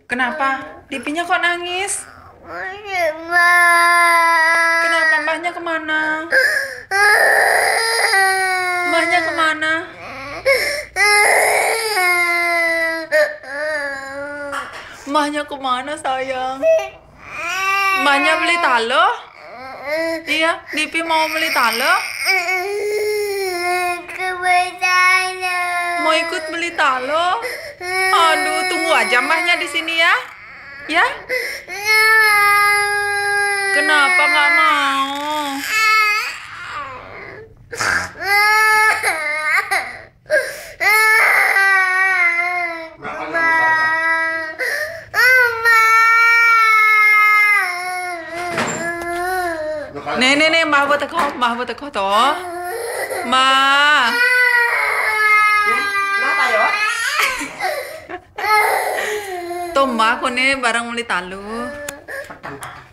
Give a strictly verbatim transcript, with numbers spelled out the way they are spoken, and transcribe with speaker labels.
Speaker 1: Kenapa? Dipinya kok nangis? Kenapa? Mbahnya kemana? Mbahnya kemana? Mbahnya kemana sayang? Mbahnya beli talo? Iya, Dipi mau beli talo? Mau ikut beli talo? Aduh, tunggu aja mbahnya di sini ya. Ya? Kenapa nggak mau? Nih nih nih, mbah buat teko, mbah buat teko toh. Mbah.
Speaker 2: Kenapa ya?
Speaker 1: Tuh mbah, aku nih bareng beli talu.